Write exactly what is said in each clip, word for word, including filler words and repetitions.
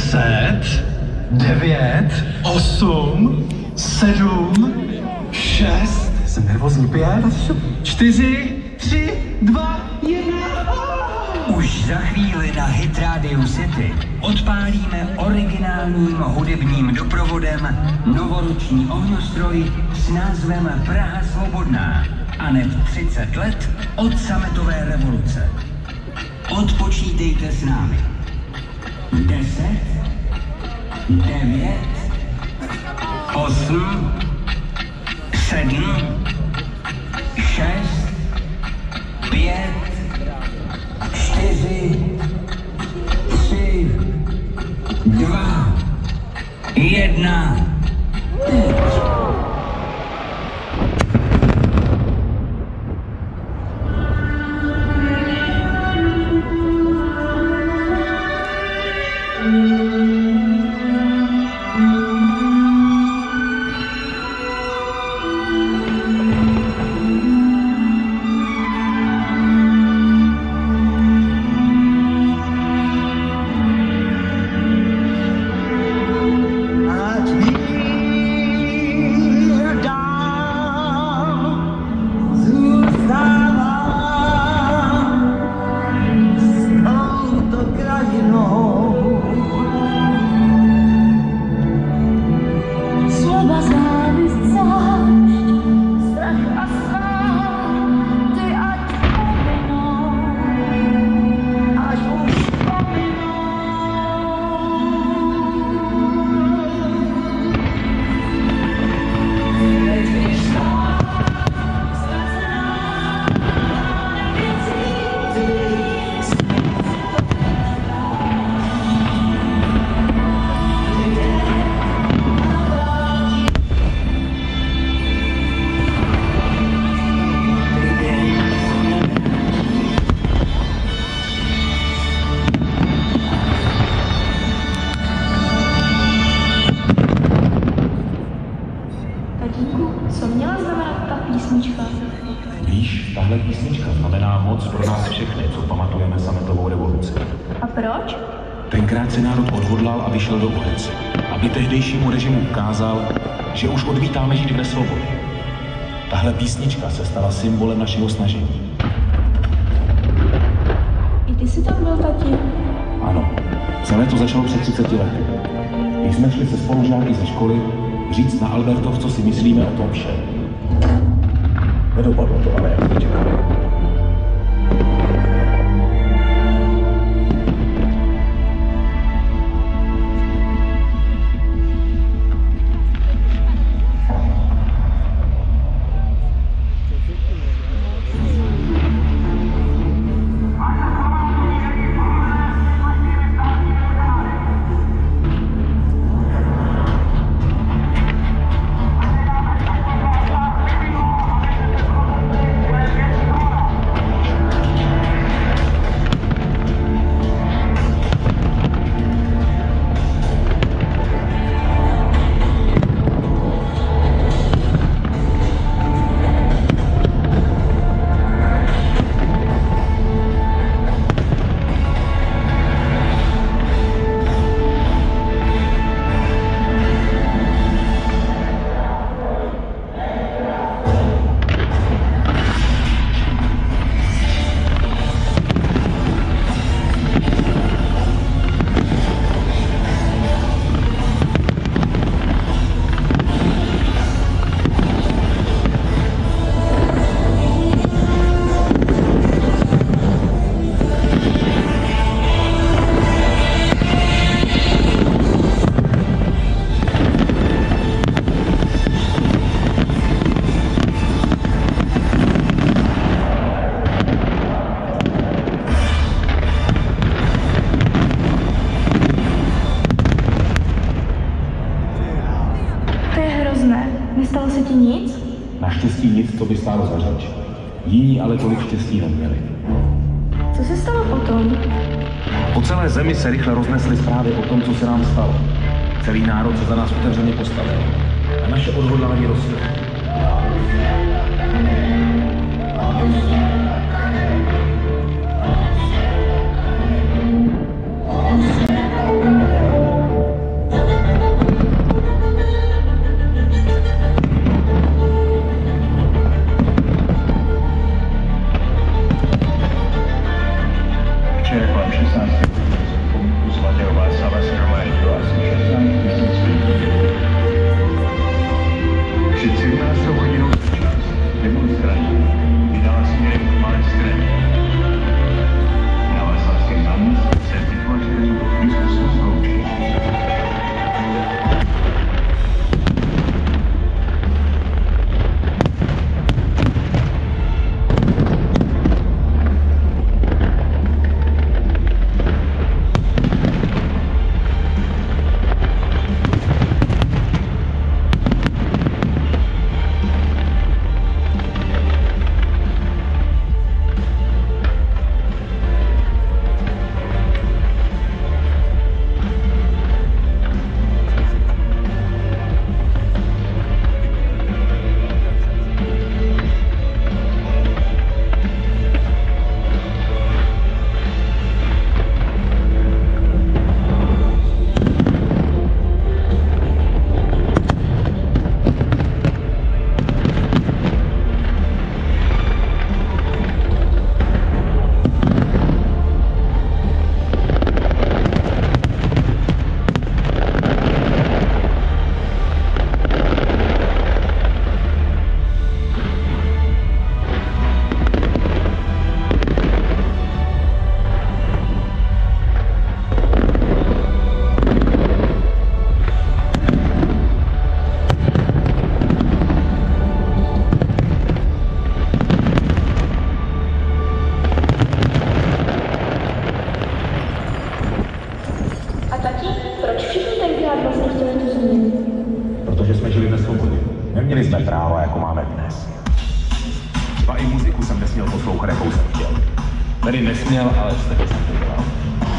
deset, devět, osm, sedm, šest, jsem nervózní, pět, čtyři, tři, dva, jedna. Už za chvíli na Hit Radio City odpálíme originálním hudebním doprovodem novoroční ohňostroj s názvem Praha svobodná a neb třicet let od sametové revoluce. Odpočítejte s námi. deset, devět, osm, sedm, šest, pět, čtyři, tři, dva, jedna. Co měla znamenat ta písnička? Víš, tahle písnička znamená moc pro nás všechny, co pamatujeme sametovou revoluci. A proč? Tenkrát se národ odhodlal a vyšel do ulic, aby tehdejšímu režimu ukázal, že už odmítáme žít v nesvobodě. Tahle písnička se stala symbolem našeho snažení. I ty jsi tam byl, tati? Ano, celé to začalo před třiceti lety. Když jsme šli se spolužáky ze školy říct na Albertov, co si myslíme o tom všem. Nedopadlo to, ale jak jsme čekali. Nestalo se ti nic? Naštěstí nic, co by stálo za řeč. Jiní ale tolik štěstí neměli. Co se stalo potom? Po celé zemi se rychle roznesly zprávy o tom, co se nám stalo. Celý národ se za nás otevřeně postavil. A naše odhodlání rostlo. neměli jsme práva, jako máme dnes. Třeba i muziku jsem nesměl poslouchat, jakou jsem chtěl. Tedy nesměl, ale stejně jsem to dělal.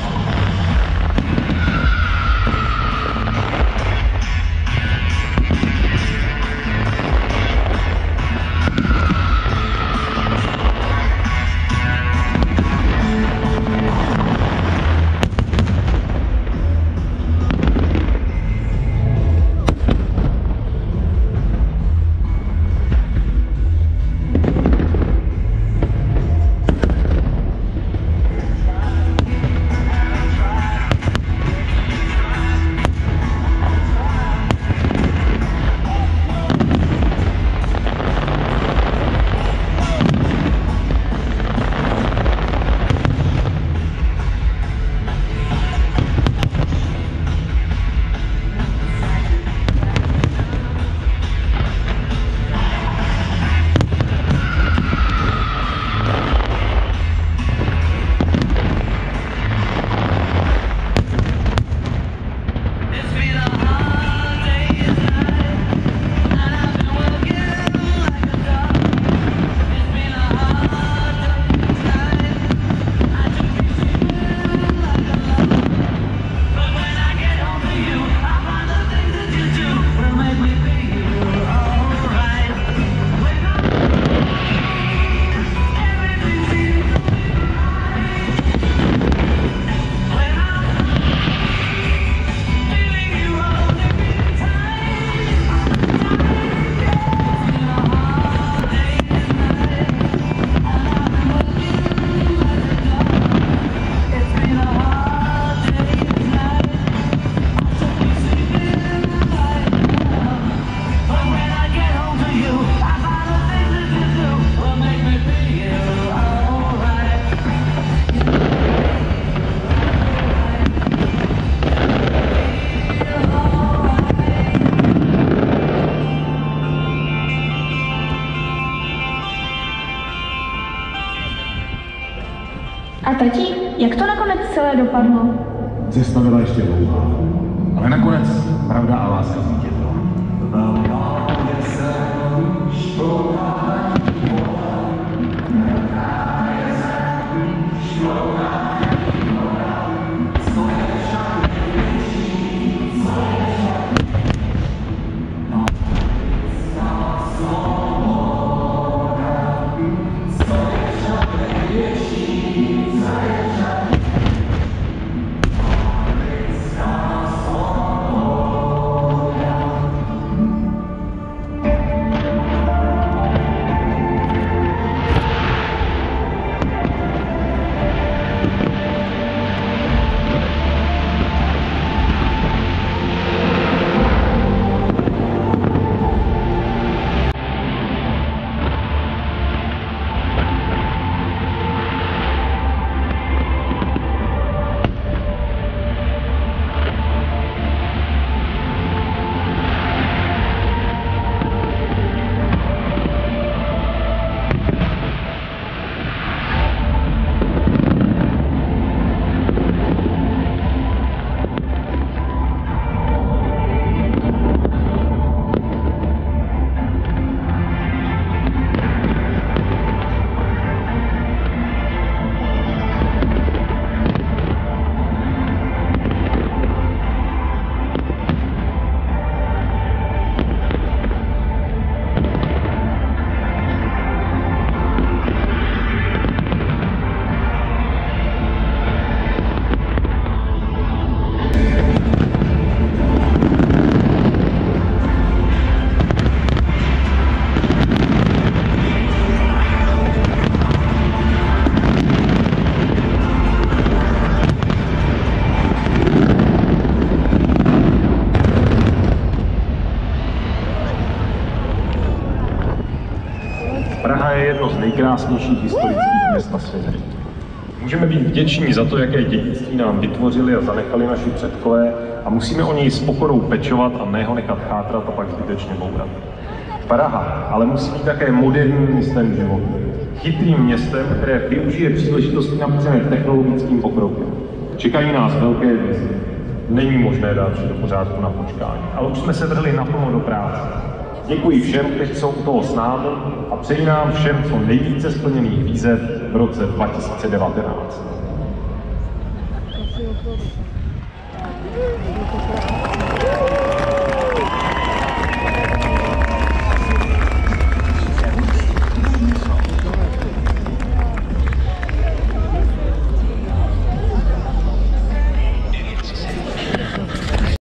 A tati, jak to nakonec celé dopadlo? Cesta byla ještě dlouhá, ale nakonec pravda a láska zvítězila. Praha je jedno z nejkrásnějších historických měst na světě. Můžeme být vděční za to, jaké dědictví nám vytvořili a zanechali naši předkové, a musíme o něj s pokorou pečovat a ne ho nechat chátrat a pak zbytečně bourat. Praha ale musí být také moderním městem života. Chytrým městem, které využije příležitosti nabízené technologickým pokrokem. Čekají nás velké výzvy. Není možné dát vše do pořádku na počkání, ale už jsme se vrhli naplno do práce. Děkuji všem, kteří jsou u toho s námi a přeji nám všem co nejvíce splněných výzev v roce dva tisíce devatenáct.